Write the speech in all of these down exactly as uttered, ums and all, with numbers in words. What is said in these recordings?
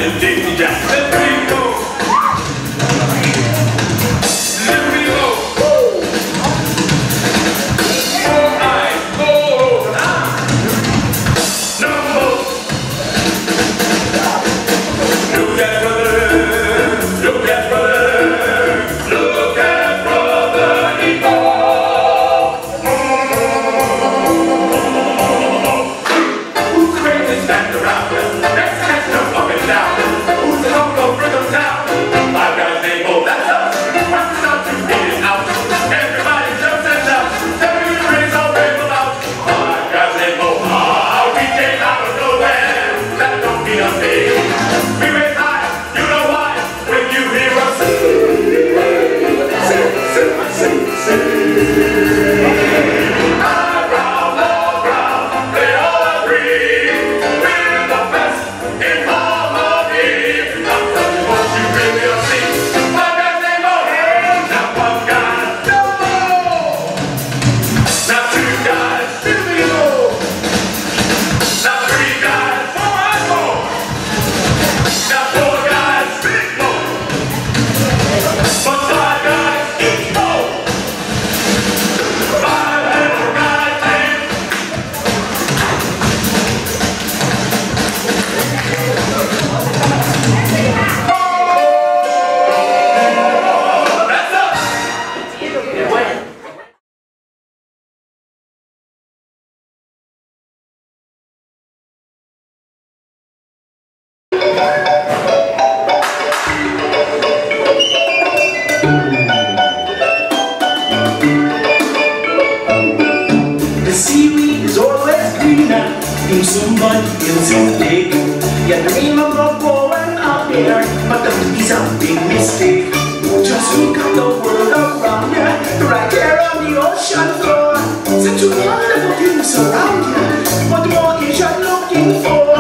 in somebody else's lake. You dream about going out there, but that is a big mistake. Just look at the world around you, right there on the ocean floor. Such wonderful things around you. What more is you looking for?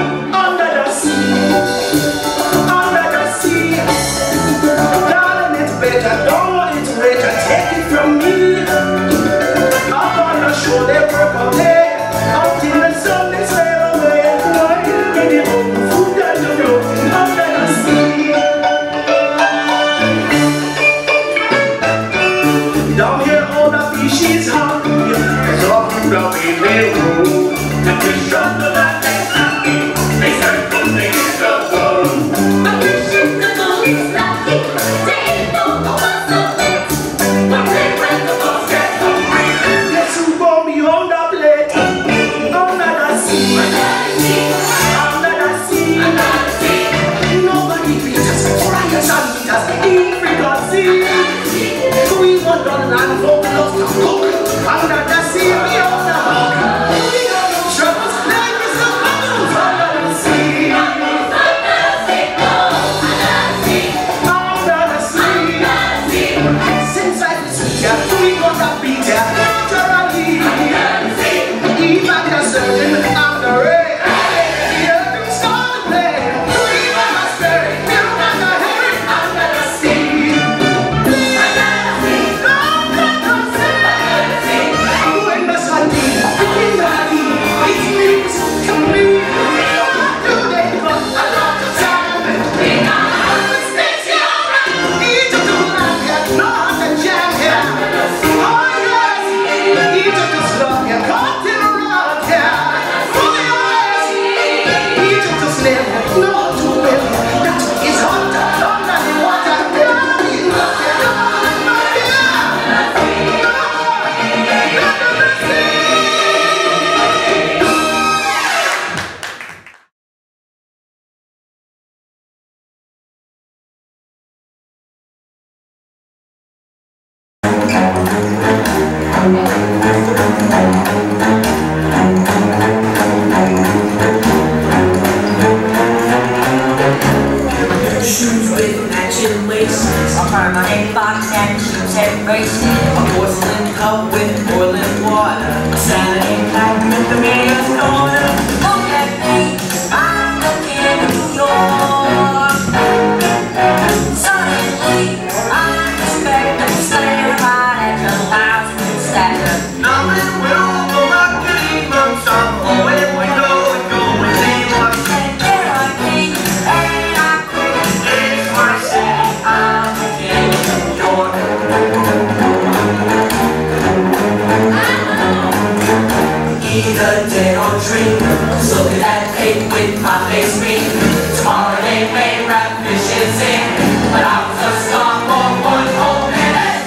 Under the sea, under the sea. Darling, it's better, don't it's better, take it from me. Up on the shore, they work all day. Until the sun is sail away, why get it home, food and the road, under the sea. Down here all the fish is hungry, there's all the way they roll. The fish from the land is happy, they circle, they hit the wall. The fish in the boat is lucky, they don't know what's the best. But they when the boat gets hungry, guess who gon' be on the plate? Under the sea, under the sea, under the sea. Nobody beats us, friars and eaters, eat frequency. We want the land for us to cook. Under the sea, we on the hook. We got no troubles, life is no bubbles. Under the sea, under the sea, under the sea. Since I was here, we got a beat ya, naturally. Even the certain and the rain. The earth start to play. We got a spirit, we got a hurry. Under the sea, under the sea, under the sea. When the sun beams, the king of the sea, it means to me. Today was a lot of time. We got a station. Egypt to land here, north and jam here. Oh yes, Egypt is love here, caught in a rock here. Oh yes, Egypt is live, know how to live. That is hot, under the water. Down in the sea, under the sea, under the sea. Shoes with matching laces, a permanent box and shoes and braces, a porcelain cup with boiling water, a Saturday night with the mayor's daughter. Look at me, I'm looking at New York. Suddenly, I expect to stare right at the house with stature. Now it will go back to England, some way we go and go and see what's and there are things. neither day nor dream. Cause look at that cake with my face mean. Tomorrow they may rap fishes in, but I was a star for one whole minute.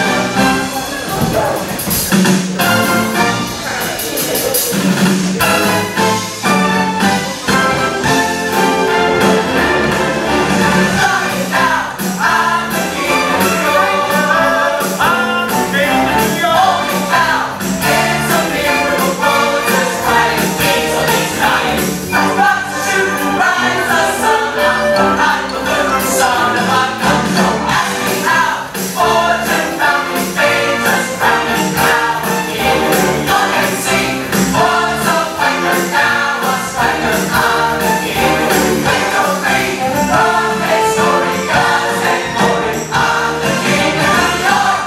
Starting now, I'm the king of New York. I'm the king of New York. Holding down, it's a miracle world just crying. Kings of these dying. I'm about to shoot and rise the sun. I'm the living son of my come from. Ask me how, fortune found me, fate just found me. Now I'm king of New York and see what's a fighter now, a swagger. I'm the king of New York. Victory from a story, guns and glory. I'm the king of New York.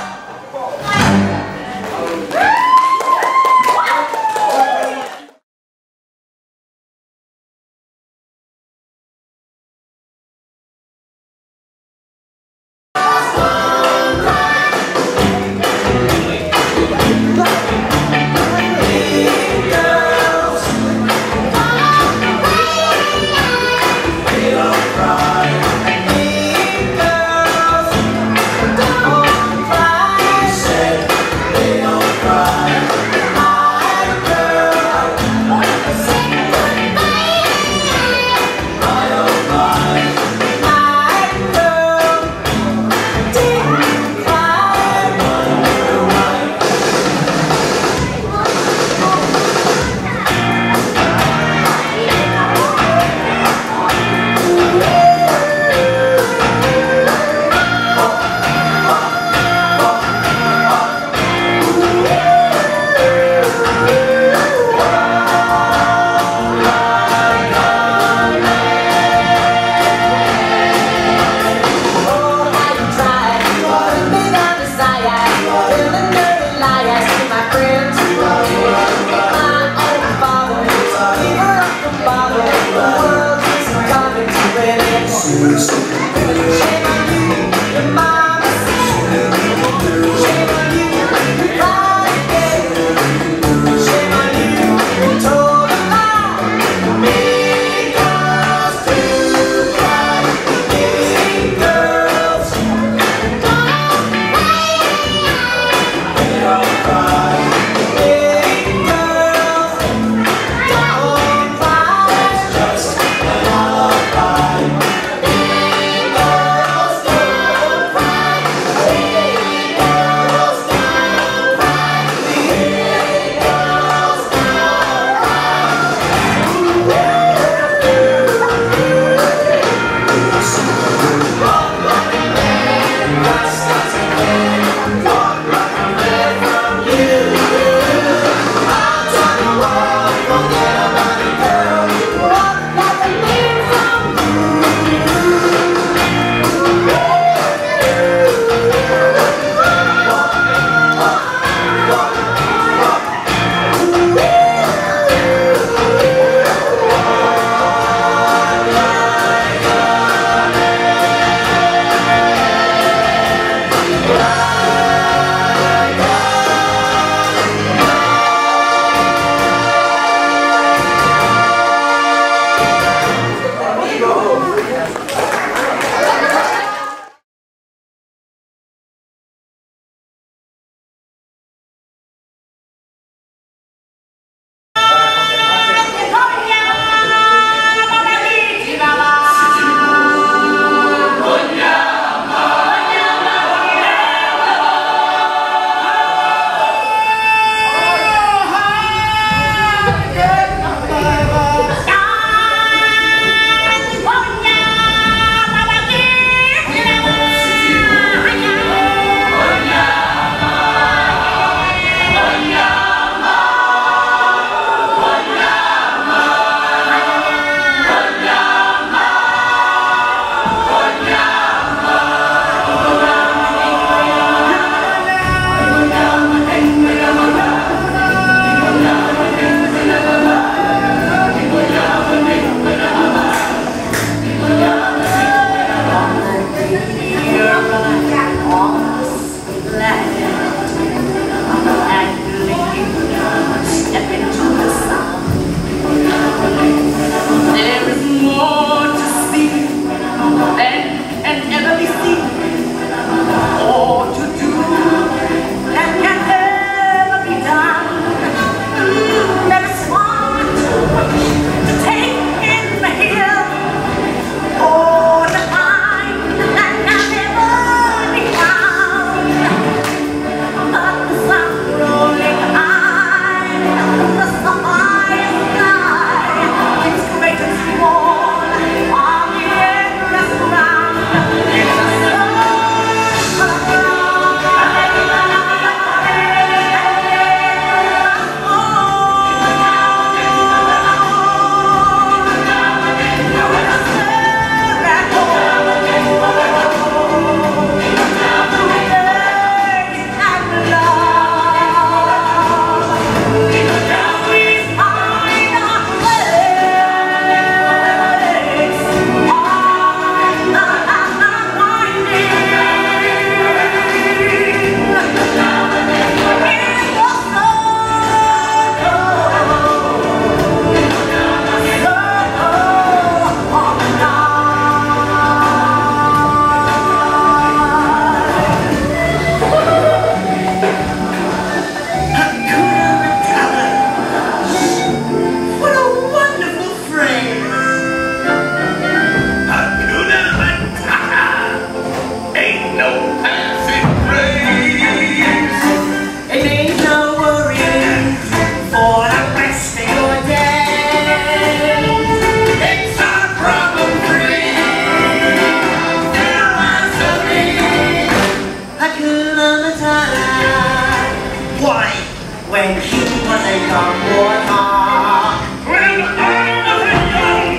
when he was a young warthog. When I was a young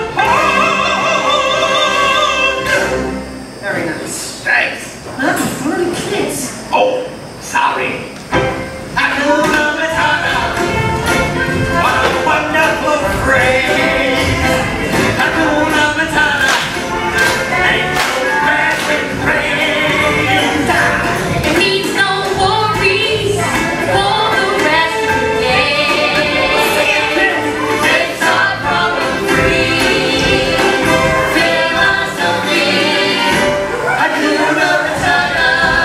warthog. Very nice. Thanks. That's for the kids. Oh, sorry. Hakuna Matata. What a wonderful phrase. Hakuna Matata. Ain't no grass with praise. It means no worries for the rest of the day. It's our problem-free philosophy. Hakuna Matata.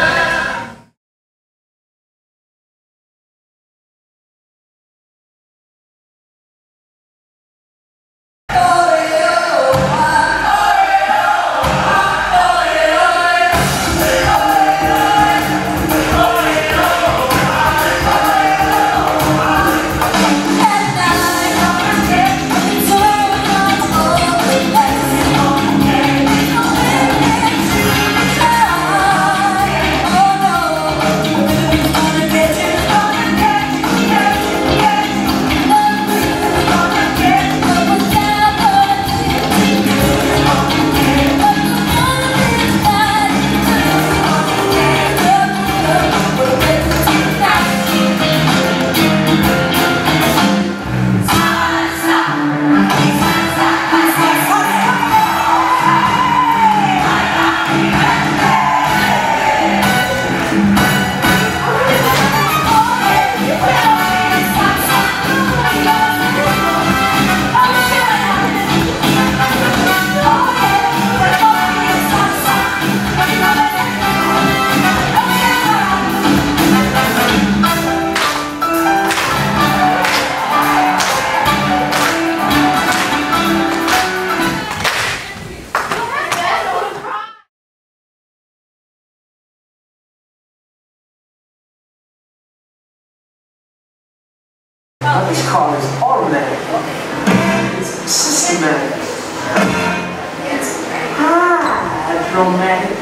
Now this car is automatic. It's systematic. It's hydromatic.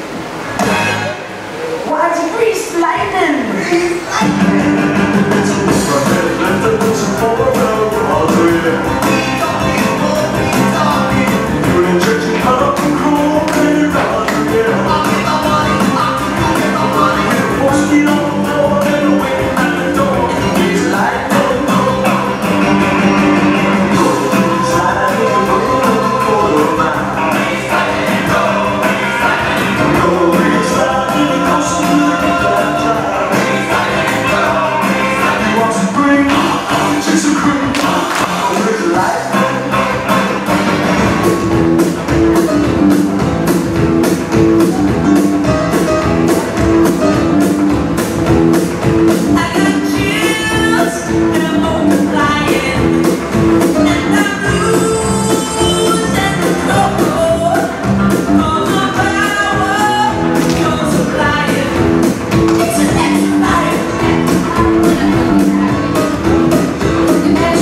Why it's greased lightning? Imagine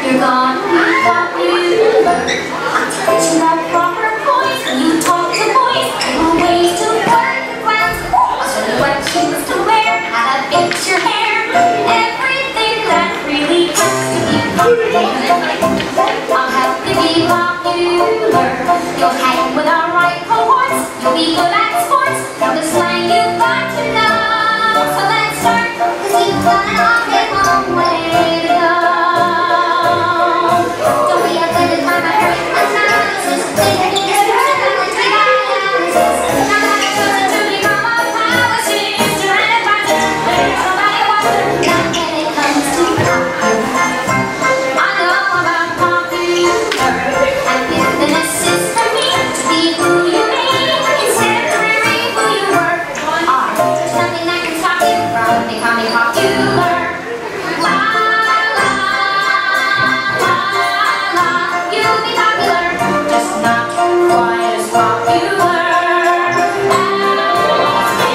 you're gonna be popular. I'm teaching the proper points when you talk to boys. New ways to work the grounds. I'll show you what shoes to wear, how to fix your hair. Everything that really helps to be popular. I'll help you be popular. You'll hang with our right cohorts. You'll be good at sports. Know the slang you've got to know. So let's start, 'cause you've got a long way to go. Don't be offended by my hurry analysis. Think it is personality analysis. Now that I've chosen to become a power-sister and advisor, there's nobody wiser than when it comes to popular. I know about popular, and business is for me to be who you made instead of really who you were. Ah, there's nothing that can stop you from becoming popular. La la la la, you'll be popular, just not quite as popular as me.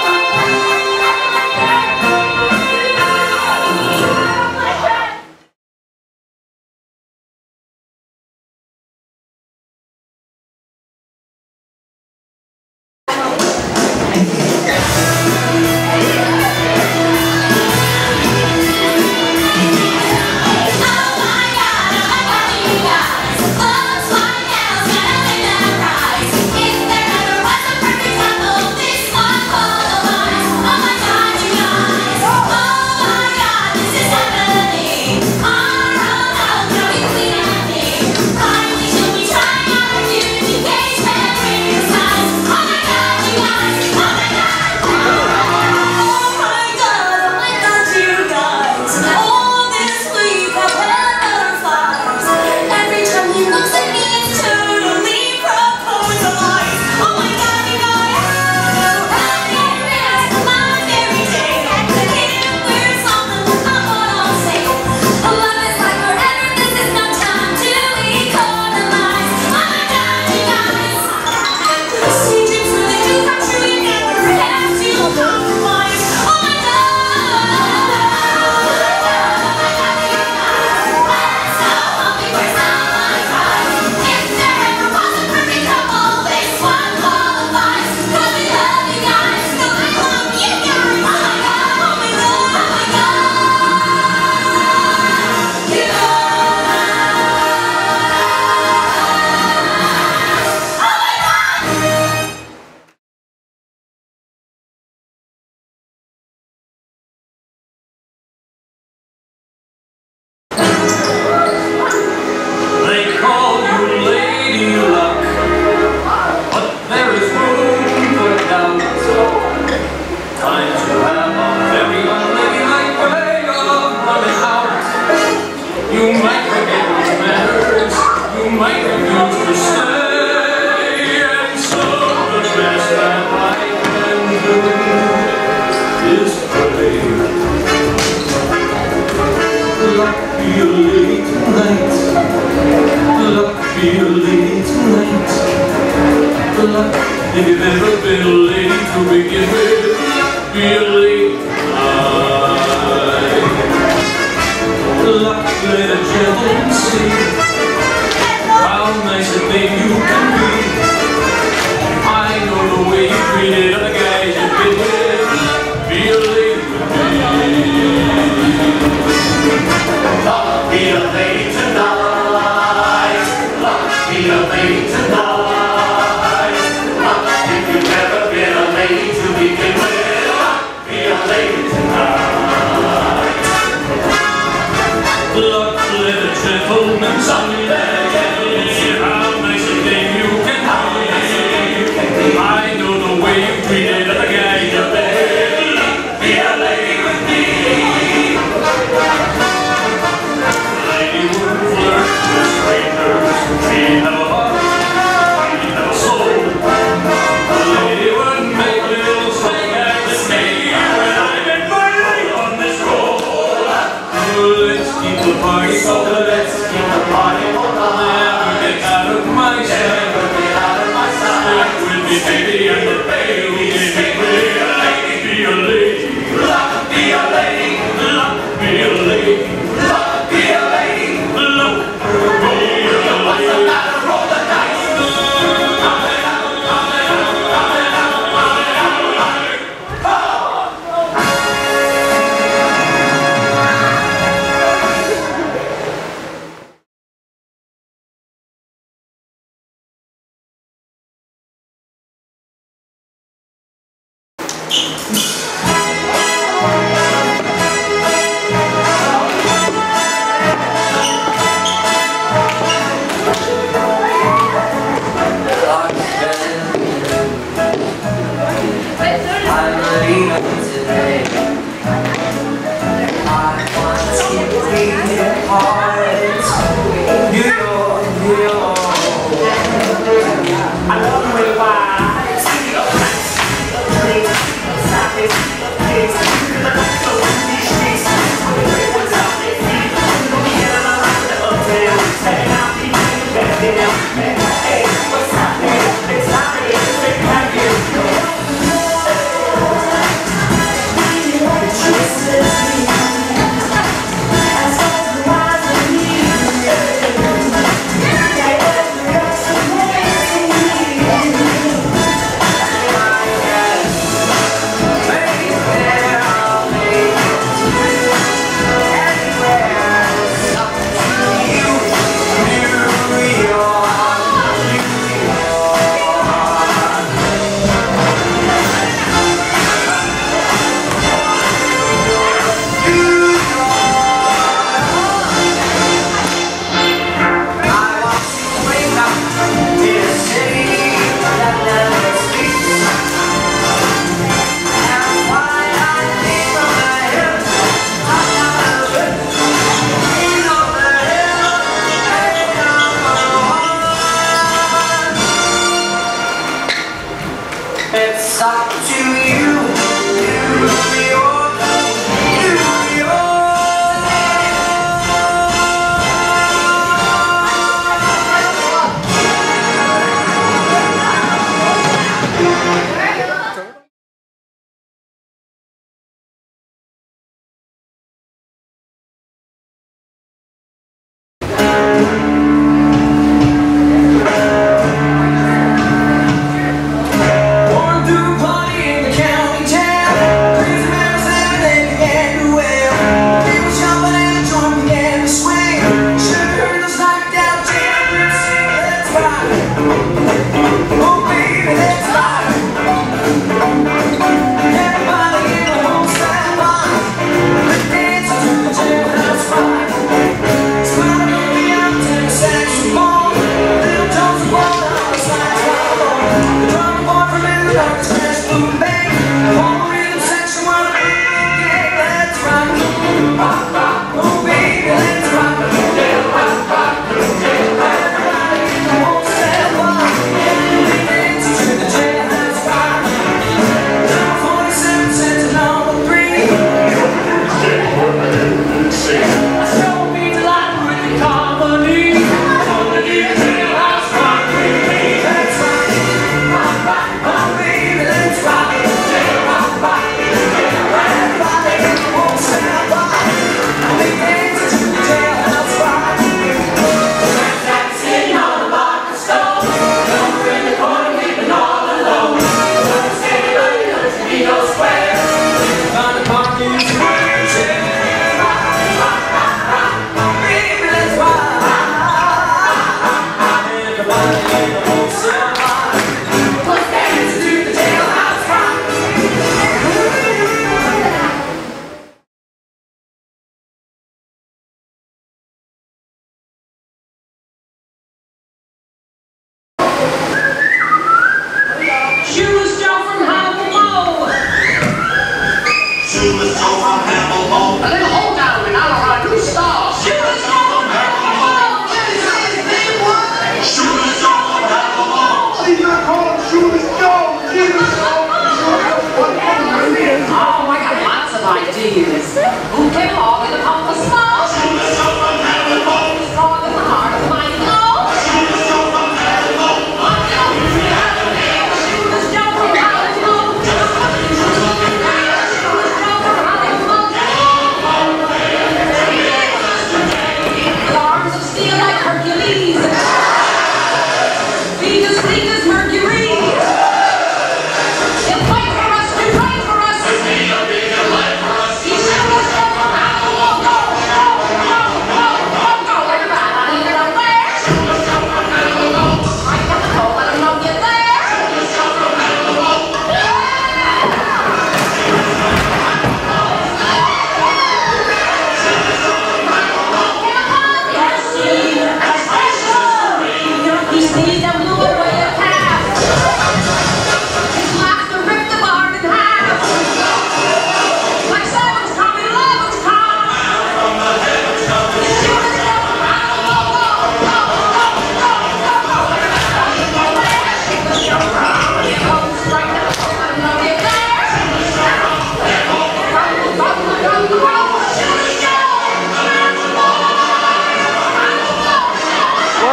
They call you Lady Luck, but there is room for doubt. Times you have a very unladylike way of running out. You might forget your manners, you might refuse to stay, and so the best that I can do is pray. Luck be a lady tonight. Luck be a lady tonight. Luck, if you've ever been a lady to begin with, luck be a lady tonight. Luck, let a gentleman see how nice a thing you can be. I know the way you treated other guys you've been with. Luck, be a lady with me. Luck, be a lady tonight. Luck, be a lady tonight. Luck, if you've never been a lady to begin with, luck, be a lady tonight. Luck, let a gentleman someday how nice a thing you can be. I know the way you treated other guys you've been. Luck, be a lady with me. Lady would flirt with strangers. She had a heart, she had a soul. The lady would make little swing at the sea when I'm in my lady on this roll. Let's keep the party going. Let's keep the party going. Never get out of my sight. Never get out of my sight. Stick with me, baby, and the baby. Stick with me, a lady, be a lady. Luck, be a lady. Luck, be a lady. Luck, be a lady.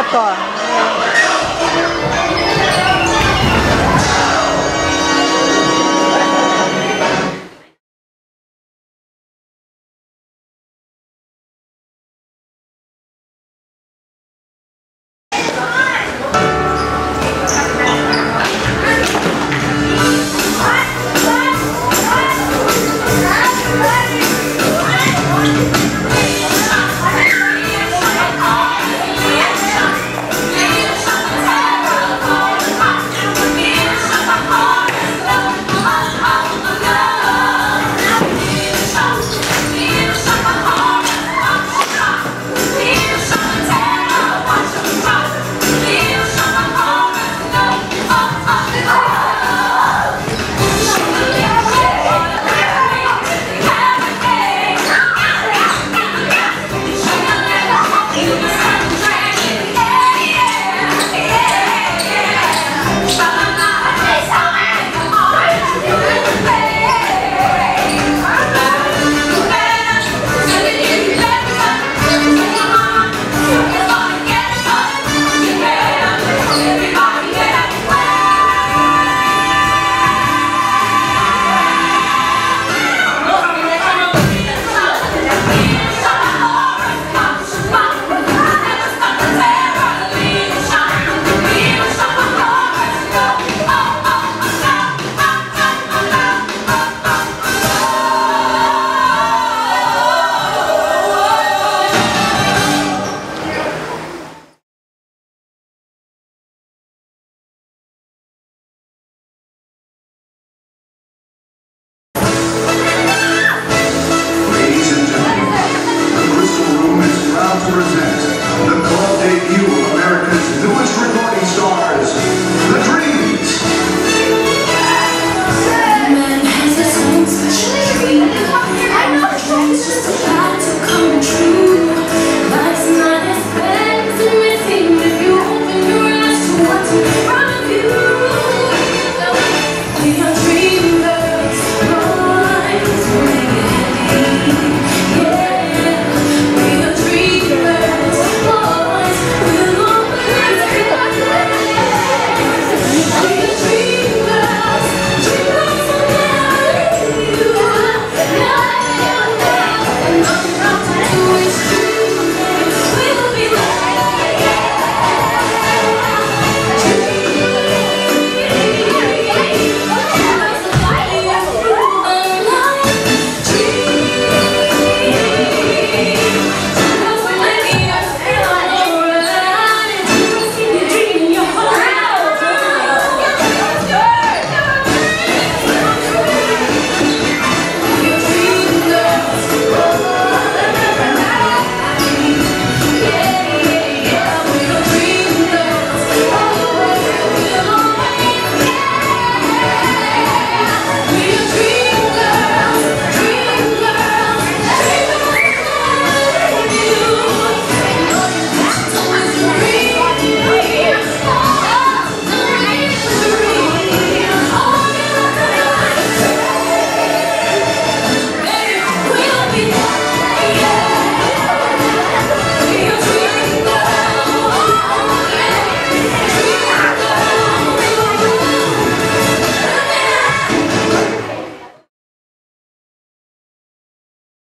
to.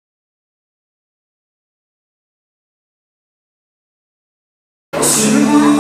Soon